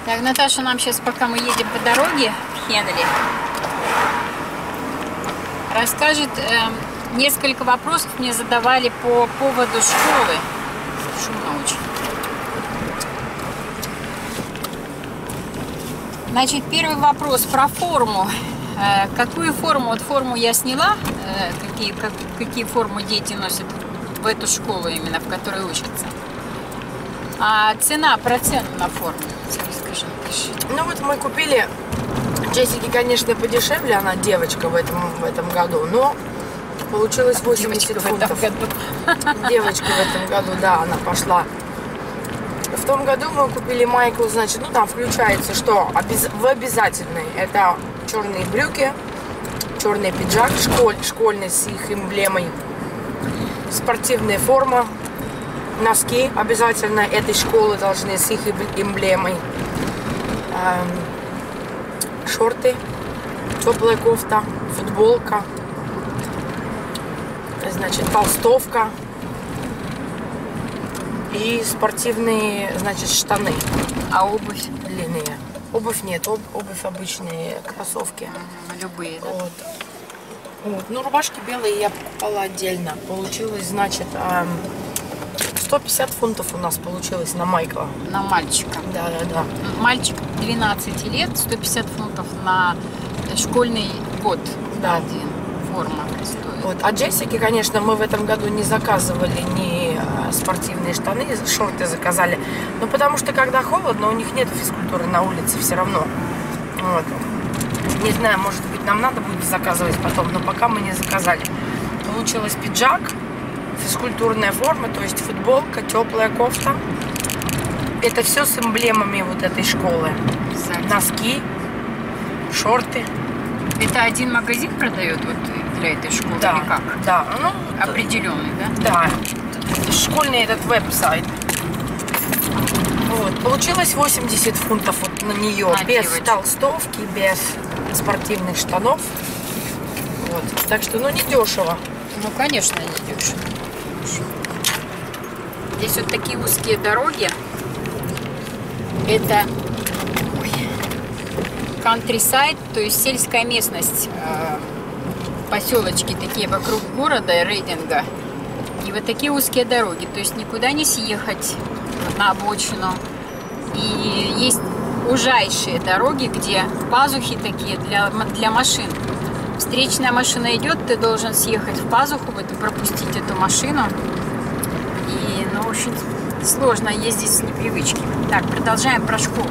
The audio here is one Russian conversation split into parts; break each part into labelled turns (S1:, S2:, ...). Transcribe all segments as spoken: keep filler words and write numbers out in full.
S1: Так, Наташа нам сейчас, пока мы едем по дороге в Хенли, расскажет э, несколько вопросов мне задавали по поводу школы. Шумно очень. Значит, первый вопрос про форму. Э, какую форму? Вот форму я сняла, э, какие, как, какие формы дети носят в эту школу именно, в которой учатся. А цена, процент на форму? Расскажи, Наташа.
S2: Ну вот мы купили Джессике, конечно, подешевле, она девочка в этом, в этом году, но получилось восемьдесят фунтов.
S1: В этом году.
S2: Девочка в этом году, да, она пошла. В том году мы купили майку, значит, ну там включается, что обяз... в обязательной. Это черные брюки, черный пиджак, школь... школьный с их эмблемой, спортивная форма, носки обязательно этой школы должны с их эмблемой, эм... шорты, теплая кофта, футболка, значит, толстовка и спортивные, значит, штаны.
S1: А обувь?
S2: Длинные. Обувь нет, об, обувь обычные, кроссовки.
S1: Любые, да?
S2: Вот. Вот. Ну, рубашки белые я покупала отдельно. Получилось, значит, сто пятьдесят фунтов у нас получилось на майку.
S1: На мальчика.
S2: Да, да, да.
S1: Мальчик двенадцати лет, сто пятьдесят фунтов на школьный год.
S2: Да.
S1: Один. Форма стоит.
S2: Вот. А Джессике, конечно, мы в этом году не заказывали ни спортивные штаны, шорты заказали. Ну, потому что, когда холодно, у них нет физкультуры на улице все равно. Вот. Не знаю, может быть, нам надо будет заказывать потом, но пока мы не заказали. Получилось пиджак, физкультурная форма, то есть футболка, теплая кофта. Это все с эмблемами вот этой школы.
S1: Кстати.
S2: Носки, шорты.
S1: Это один магазин продает вот для этой школы?
S2: Да,
S1: или как?
S2: да. Ну,
S1: определенный, да?
S2: Да. Школьный этот веб-сайт. Вот. Получилось восемьдесят фунтов вот на нее.
S1: На
S2: без
S1: девочку.
S2: толстовки, без спортивных штанов. Вот. Так что, ну, не дешево.
S1: Ну, конечно, не дешево. Здесь вот такие узкие дороги. Это countryside, то есть сельская местность. Поселочки такие вокруг города Рейдинга. И вот такие узкие дороги. То есть никуда не съехать на обочину. И есть ужайшие дороги, где пазухи такие для, для машин. Встречная машина идет, ты должен съехать в пазуху, вот, и пропустить эту машину. И, ну, очень сложно ездить с непривычки. Так, продолжаем про школу.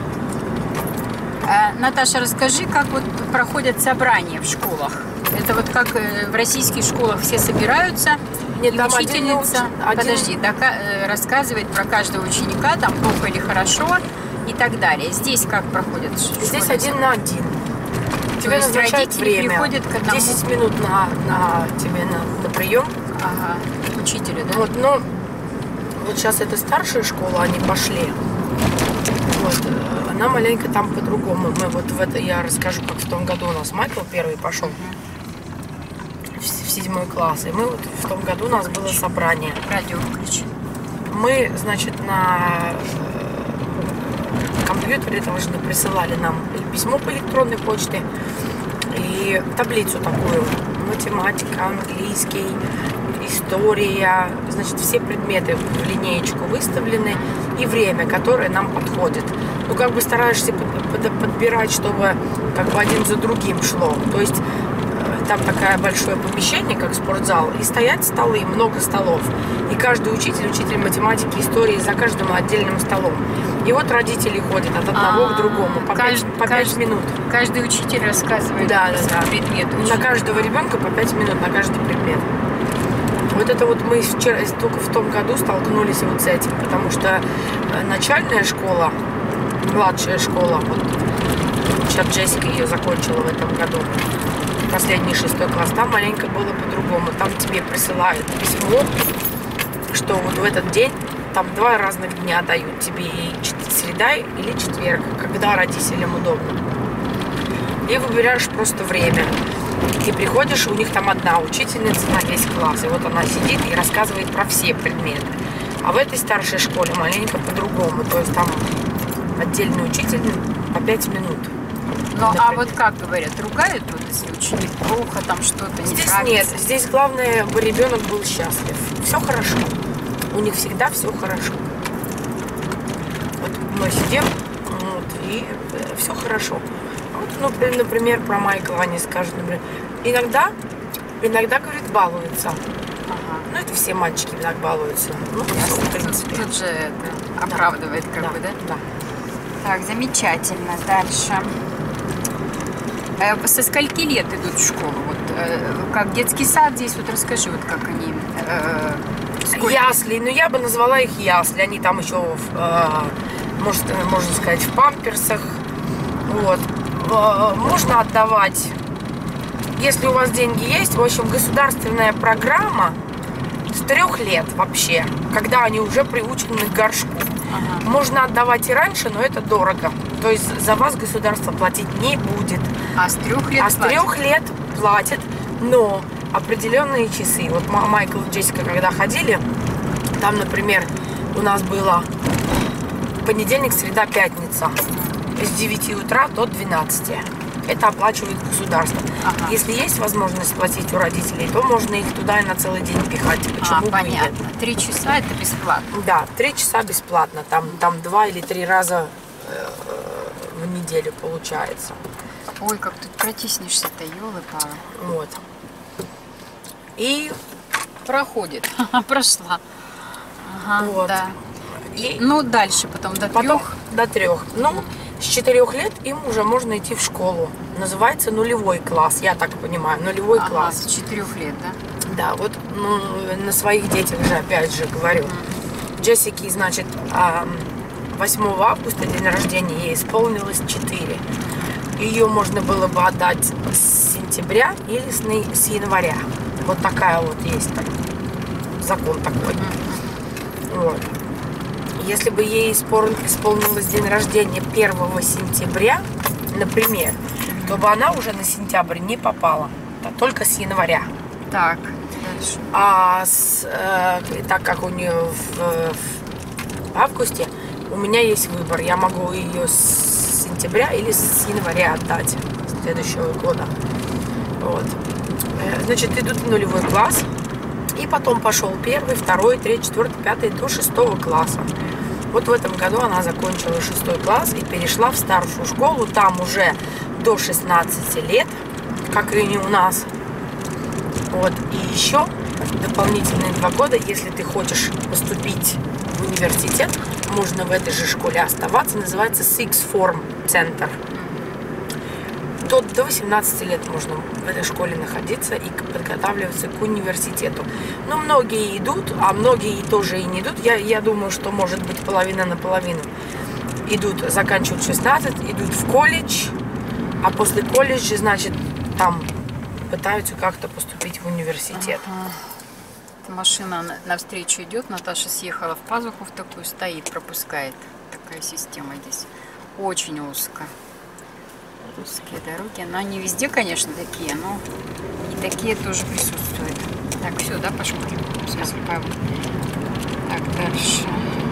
S1: Э, Наташа, расскажи, как вот проходят собрания в школах. Это вот как в российских школах все собираются,
S2: Нет,
S1: и
S2: там
S1: учительница,
S2: один,
S1: подожди, дока, рассказывает про каждого ученика, там плохо или хорошо, и так далее. Здесь как проходит?
S2: Здесь один на один. Тебе
S1: есть
S2: назначают время.
S1: Приходят к одному...
S2: десять минут на, на тебе на, на прием.
S1: Ага, к учителю, да?
S2: Вот, но вот сейчас это старшая школа, они пошли. Вот, она маленько там по-другому. Мы вот в это я расскажу, как в том году у нас Майкл первый пошел uh-huh. в, в седьмой класс. И мы вот в том году у нас было собрание.
S1: Радио включи.
S2: Мы, значит, на компьютере должны присылали нам письмо по электронной почте и таблицу такую. Математика, английский, история. Значит, все предметы в линеечку выставлены и время, которое нам подходит. Ну, как бы стараешься подбирать, чтобы как бы один за другим шло. То есть там такое большое помещение, как спортзал, и стоят столы, много столов. И каждый учитель, учитель математики, истории за каждым отдельным столом. И вот родители ходят от одного к другому по пять минут.
S1: Каждый учитель рассказывает
S2: да, да, да.
S1: предмет.
S2: На каждого ребенка по пять минут, на каждый предмет. Вот это вот мы вчера, только в том году столкнулись вот с этим, потому что начальная школа, младшая школа, вот сейчас Джессика ее закончила в этом году, последний шестой класс, там маленько было по-другому. Там тебе присылают письмо, что вот в этот день, там два разных дня дают тебе, и среда или четверг, когда родителям удобно. И выбираешь просто время. Ты приходишь, у них там одна учительница на весь класс, и вот она сидит и рассказывает про все предметы. А в этой старшей школе маленько по-другому, то есть там отдельный учитель по пять минут.
S1: Ну, например. А вот как говорят, ругают, вот, если ученик плохо, там что-то не
S2: здесь
S1: нравится?
S2: Нет, здесь главное, чтобы ребенок был счастлив. Все хорошо. У них всегда все хорошо. Вот мы сидим, вот, и все хорошо. Вот, ну, например, про Майкла они скажут, например, иногда, иногда, говорит, балуется.
S1: Ага. Ну,
S2: это все мальчики так балуются. Ну, все, в принципе.
S1: Тут же это оправдывает, да. как
S2: да.
S1: бы, да?
S2: Да.
S1: Так, замечательно. Дальше. Со скольки лет идут в школу? Вот, как детский сад здесь, вот расскажи, вот как они... Э, сколько...
S2: Ясли, ну я бы назвала их ясли. Они там еще, э, может, можно сказать, в памперсах. Вот. Э, можно отдавать, если у вас деньги есть. В общем, государственная программа с трех лет вообще, когда они уже приучены к горшку. Ага. Можно отдавать и раньше, но это дорого. То есть за вас государство платить не будет.
S1: А с трех лет
S2: А с трех лет платят, но определенные часы. Вот Майкл и Джессика, когда ходили, там, например, у нас было понедельник, среда, пятница. С девяти утра до двенадцати. Это оплачивает государство. Ага. Если есть возможность платить у родителей, то можно их туда и на целый день пихать. Почему
S1: а, понятно. Три часа это бесплатно?
S2: Да, три часа бесплатно. Там, там два или три раза э, в неделю получается.
S1: Ой, как тут протиснешься-то, ёлы-палы.
S2: Вот. И
S1: проходит. Прошла. Ага,
S2: вот.
S1: Да. И, ну, дальше потом до
S2: потом
S1: трех?
S2: До трех. Ну, с четырех лет им уже можно идти в школу. Называется нулевой класс, я так понимаю. Нулевой
S1: ага,
S2: класс.
S1: С четырех лет, да?
S2: Да, вот ну, на своих детях же, опять же, говорю. Mm. Джессики, значит, восьмого августа, день рождения, ей исполнилось четыре. Ее можно было бы отдать с сентября или с января. Вот такая вот есть так, закон такой. Mm. Вот. Если бы ей исполнилось день рождения первого сентября, например, mm-hmm. то бы она уже на сентябрь не попала, а только с января.
S1: Так, дальше.
S2: А с, э, так как у нее в, в августе, у меня есть выбор. Я могу ее с сентября или с января отдать следующего года. Вот. Значит, идут в нулевой класс. И потом пошел первый, второй, третий, четвертый, пятый до шестого класса. Вот в этом году она закончила шестой класс и перешла в старшую школу. Там уже до шестнадцати лет, как и не у нас. Вот. И еще дополнительные два года, если ты хочешь поступить в университет, можно в этой же школе оставаться. Называется Sixth Form Center. До, до восемнадцати лет можно в этой школе находиться и подготавливаться к университету. Но многие идут, а многие тоже и не идут. Я, я думаю, что может быть половина на половину. Идут, заканчивают шестнадцать, идут в колледж, а после колледжа, значит, там пытаются как-то поступить в университет.
S1: Ага. Машина навстречу идет, Наташа съехала в пазуху в такую, стоит, пропускает. Такая система здесь. Очень узко. Узкие дороги, но они везде, конечно, такие, но и такие тоже присутствуют. Так, все, да, пошли. Сейчас, так, дальше.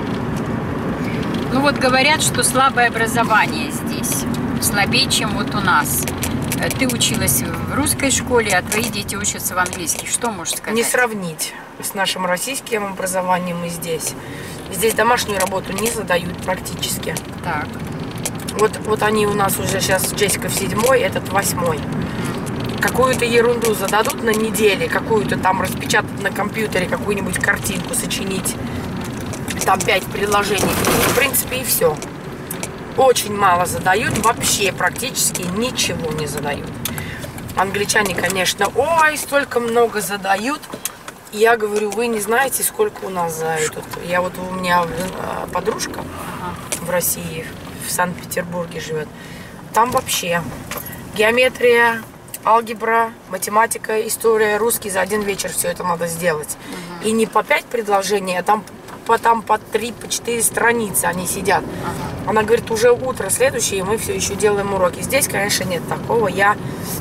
S1: Ну вот говорят, что слабое образование здесь, слабее, чем вот у нас. Ты училась в русской школе, а твои дети учатся в английской. Что можешь сказать?
S2: Не сравнить с нашим российским образованием и здесь. Здесь домашнюю работу не задают практически.
S1: Так.
S2: Вот, вот они у нас уже сейчас, Джессика в седьмой, этот в восьмой. Какую-то ерунду зададут на неделе, какую-то там распечатать на компьютере, какую-нибудь картинку сочинить. Там пять предложений. В принципе, и все. Очень мало задают, вообще практически ничего не задают. Англичане, конечно, ой, столько много задают. Я говорю, вы не знаете, сколько у нас за этот. Я вот, у меня подружка в России, в Санкт-Петербурге живет. Там вообще геометрия, алгебра, математика, история, русский за один вечер все это надо сделать. Угу. И не по пять предложений, а там по, там по три, по четыре страницы они сидят. Ага. Она говорит, уже утро следующее, и мы все еще делаем уроки. Здесь, конечно, нет такого. Я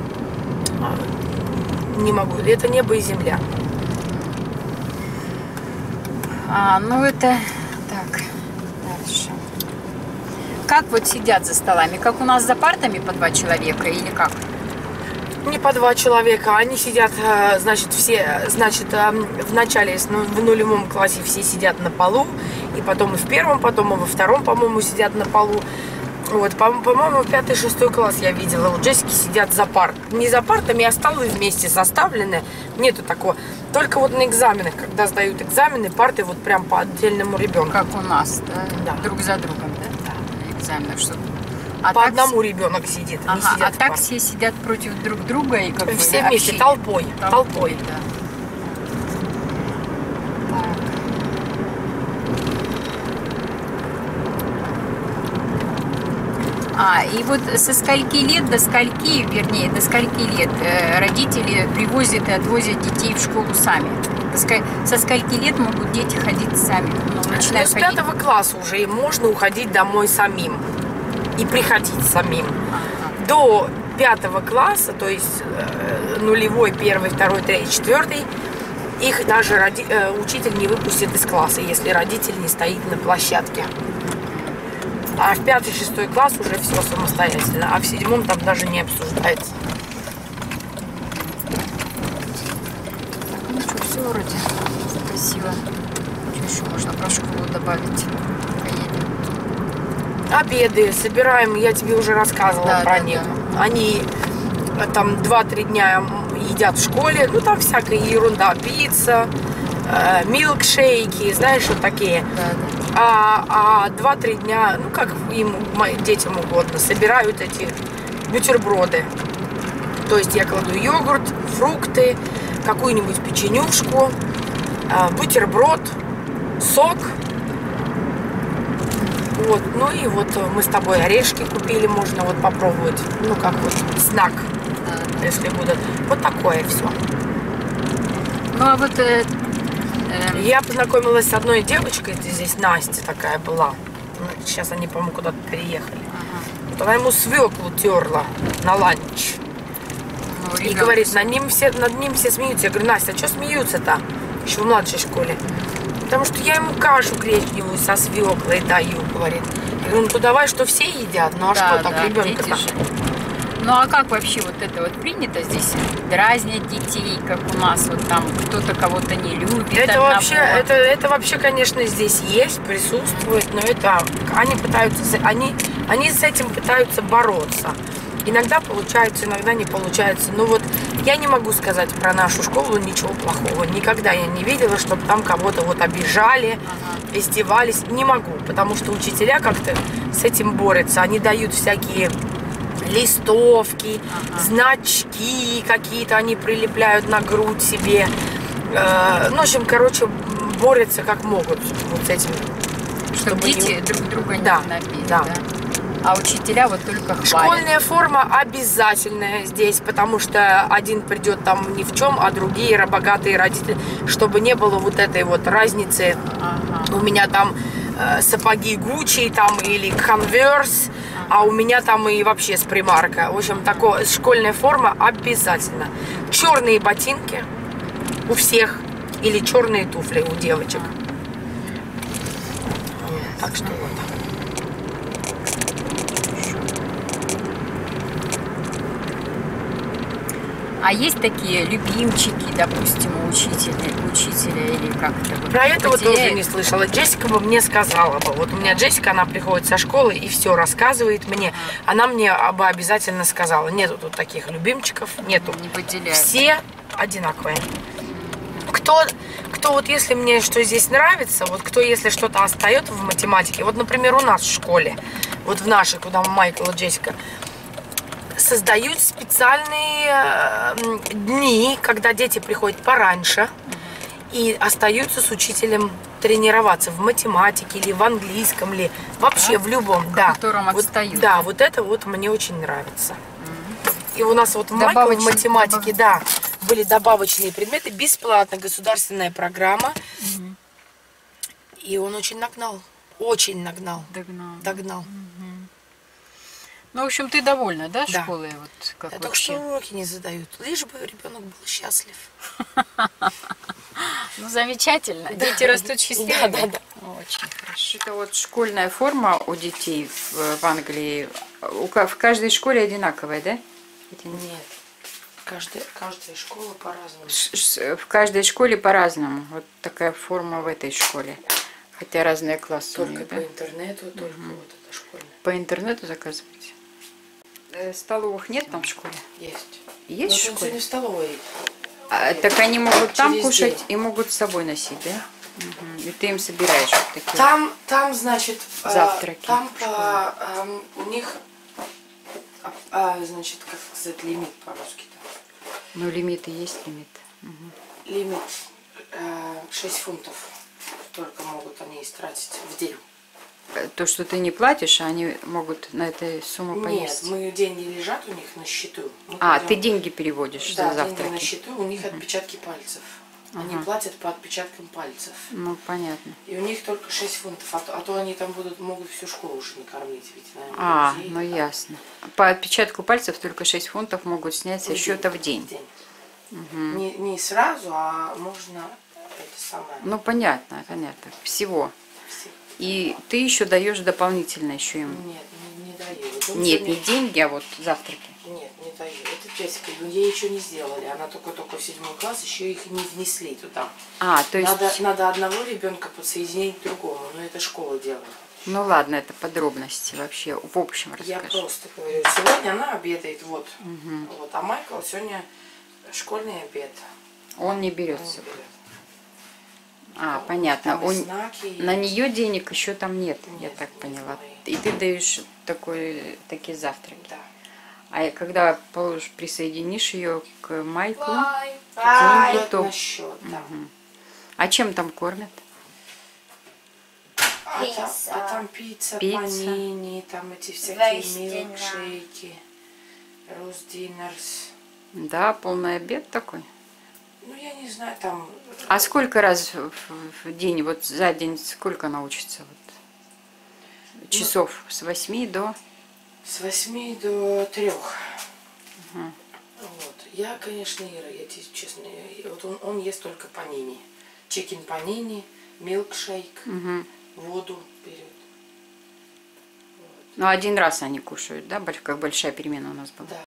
S2: не могу. Это небо и земля.
S1: А, ну это так, дальше. как вот сидят за столами? Как у нас за партами по два человека или как?
S2: Не по два человека, они сидят, значит, все, значит, в начале, в нулевом классе все сидят на полу, и потом и в первом, потом и во втором, по-моему, сидят на полу. Вот, по-моему, в пятый-шестой класс я видела, вот Джессики сидят за парт. Не за партами, а столы вместе составлены, нету такого. Только вот на экзаменах, когда сдают экзамены, парты вот прям по отдельному ребенку.
S1: Как у нас, да?
S2: Да.
S1: Друг за другом, да?
S2: Да.
S1: На экзаменах что-то. А
S2: по
S1: так
S2: одному
S1: с-
S2: ребенок сидит,
S1: Ага,
S2: не сидят
S1: а
S2: в
S1: так
S2: парте.
S1: все сидят против друг друга и как бы
S2: Все вместе,
S1: общение.
S2: толпой, толпой.
S1: Да. А, и вот со скольки лет до скольки, вернее, до скольки лет э, родители привозят и отвозят детей в школу сами? До ска- Со скольки лет могут дети ходить сами? Ну,
S2: Ну,
S1: начинают
S2: с
S1: ходить.
S2: пятого класса уже им можно уходить домой самим и приходить самим.
S1: Ага.
S2: До пятого класса, то есть э, нулевой, первый, второй, третий, четвертый, их даже роди- э, учитель не выпустит из класса, если родитель не стоит на площадке. А в пятый, шестой класс уже все самостоятельно, а в седьмом там даже не обсуждается.
S1: Ну что, все вроде красиво. Что еще можно про школу добавить? Поедем.
S2: Обеды собираем, я тебе уже рассказывала
S1: Да,
S2: про
S1: да,
S2: них.
S1: да.
S2: Они э, там два-три дня едят в школе, ну там всякая ерунда, пицца, э, милкшейки, знаешь, вот такие.
S1: Да, да.
S2: А, а два-три дня, ну как им, моим детям угодно, собирают эти бутерброды. То есть я кладу йогурт, фрукты, какую-нибудь печенюшку, э, бутерброд, сок. Вот, ну и вот мы с тобой орешки купили, можно вот попробовать, ну как вот знак,
S1: Да, да.
S2: если будут. Вот такое все.
S1: Ну а вот э, э,
S2: Я познакомилась с одной девочкой, это здесь Настя такая была. Ну, сейчас они, по-моему, куда-то переехали.
S1: ага.
S2: Вот она ему свеклу терла на ланч.
S1: Ну,
S2: И
S1: ребенку
S2: говорит,
S1: с-
S2: над ним все, над ним все смеются. Я говорю, Настя, а что смеются-то? Еще в младшей школе. Потому что я ему кашу гречневую со свеклой даю, говорит. Я говорю, ну то давай, что все едят. Ну а
S1: Да,
S2: что так,
S1: да,
S2: ребенка
S1: дети же. Ну а как вообще вот это вот принято здесь дразнить детей, как у нас вот там кто-то кого-то не любит?
S2: Это
S1: одного?
S2: вообще, это, это вообще, конечно, здесь есть, присутствует, но это они пытаются, с- они, они с этим пытаются бороться. Иногда получается, иногда не получается. Но вот я не могу сказать про нашу школу ничего плохого. Никогда я не видела, чтобы там кого-то вот обижали,
S1: Ага.
S2: издевались. Не могу, потому что учителя как-то с этим борются. Они дают всякие листовки,
S1: Ага.
S2: значки какие-то они прилепляют на грудь себе. Э, Ну, в общем, короче, борются как могут вот с этим.
S1: Чтобы
S2: чтобы
S1: дети
S2: не-
S1: друг друга не
S2: Да,
S1: набили,
S2: да.
S1: да? А учителя вот только хвалят.
S2: Школьная форма обязательная здесь, потому что один придет там ни в чем, а другие богатые родители, чтобы не было вот этой вот разницы.
S1: Ага.
S2: У меня там э, сапоги Гуччи там или Converse, а у меня там и вообще с примарка. В общем, такое, школьная форма обязательно. Черные ботинки у всех или черные туфли у девочек. Так что вот.
S1: А есть такие любимчики, допустим, у учителя, учителя или как это? вот
S2: Про этого тоже
S1: потеряет?
S2: не слышала. Джессика бы мне сказала бы. Вот у меня Джессика, она приходит со школы и все рассказывает мне. Она мне бы обязательно сказала. Нету тут таких любимчиков, нету.
S1: Не выделяют.
S2: Все одинаковые. Кто, кто вот если мне что здесь нравится, вот кто если что-то остается в математике, вот, например, у нас в школе, вот в нашей, куда Майкл и Джессика, создают специальные э, дни, когда дети приходят пораньше и остаются с учителем тренироваться в математике или в английском, или вообще
S1: Да?
S2: в любом.
S1: В
S2: Да.
S1: котором
S2: Вот,
S1: отстают.
S2: да, вот это вот мне очень нравится. И у нас вот Майкл в
S1: Добавочные-
S2: математике, да, были добавочные предметы, бесплатно, государственная программа. И он очень нагнал, очень нагнал,
S1: Догнал.
S2: догнал.
S1: Ну, в общем, ты довольна, да,
S2: Да.
S1: школой? Вот, как
S2: Да, только
S1: вообще?
S2: что уроки не задают, лишь бы ребенок был счастлив.
S1: Ну, замечательно. Дети растут счастливыми.
S2: Да, да, да.
S1: Очень хорошо. Это вот школьная форма у детей в, в Англии. У, ка- в каждой школе одинаковая, да? Это не-
S2: Нет. Каждая, каждая школа по-разному.
S1: Ш- ш- В каждой школе по-разному. Вот такая форма в этой школе. Хотя разные классы у
S2: Только
S1: них,
S2: по
S1: да?
S2: интернету, только вот эта школьная.
S1: По интернету заказываете? Э, Столовых нет там в школе?
S2: Есть.
S1: Есть в
S2: Вот он
S1: школе?
S2: сегодня в столовой.
S1: А, так они могут там
S2: Через
S1: кушать
S2: день.
S1: и могут с собой носить, да? Мгм. И ты им собираешь вот такие.
S2: Там, там, значит, э,
S1: Завтраки
S2: там
S1: в
S2: по, эм, у них, а, а, значит, как сказать, лимит по-русски-то.
S1: Ну, лимиты есть лимит. Мгм.
S2: Лимит э, шесть фунтов только могут они истратить в день.
S1: Э, То, что ты не платишь, а они могут на этой сумму
S2: Нет,
S1: поесть.
S2: мы деньги лежат у них на счету. Мы
S1: А,
S2: пойдем-
S1: ты деньги переводишь
S2: Да,
S1: за
S2: деньги на
S1: завтраки?
S2: счету, у них отпечатки пальцев. Они
S1: Ага.
S2: платят по отпечаткам пальцев.
S1: Ну, понятно.
S2: И у них только шесть фунтов, а то, а то они там будут, могут всю школу уже накормить. Ведь, наверное,
S1: А,
S2: друзей,
S1: ну
S2: там.
S1: ясно. По отпечатку пальцев только шесть фунтов могут снять со
S2: В
S1: счета в день.
S2: в день. Не, не сразу, а можно это самое.
S1: Ну, понятно, понятно. Всего.
S2: все.
S1: И ты еще даешь дополнительно еще им.
S2: Нет, не, не даю. Вот он
S1: Нет,
S2: сегодня-
S1: не деньги, а вот завтраки.
S2: Нет, не даю. Это Джессика, ну, ей еще не сделали. Она только-только в седьмой класс, еще их не внесли туда.
S1: А, то есть...
S2: Надо, надо одного ребенка подсоединить к другому, но это школа делает.
S1: Ну ладно, это подробности вообще в общем
S2: Я
S1: расскажи.
S2: просто говорю, сегодня она обедает, вот. Вот, а Майкл сегодня школьный обед.
S1: Он не
S2: Он
S1: берет
S2: не
S1: с собой.
S2: берет.
S1: А, понятно.
S2: Там и
S1: Он-
S2: знаки, и-
S1: На нее денег еще там нет, я
S2: Нет,
S1: так
S2: нет
S1: поняла.
S2: моей.
S1: И ты даешь такой, такие завтраки.
S2: Да.
S1: А когда положишь, присоединишь ее к Майклу,
S2: Деньги
S1: деньги, то...
S2: на счет, да.
S1: А чем там кормят?
S2: А там,
S3: Пицца.
S2: а там пицца,
S1: Пицца.
S2: панини, там эти всякие
S3: Вейстинга.
S2: милкшейки, рост-диннерс.
S1: Да, полный обед такой.
S2: Ну, я не знаю, там...
S1: А сколько раз в, в день, вот за день, сколько научится? Вот, часов с восьми до...
S2: С восьми до трех. Вот. Я, конечно, Ира, я тебе честно, я- вот он, он ест только панини. Чикен панини, милкшейк,
S1: Мгм.
S2: воду берет.
S1: Ну, один раз они кушают, да, больш- как большая перемена у нас была.
S2: Да.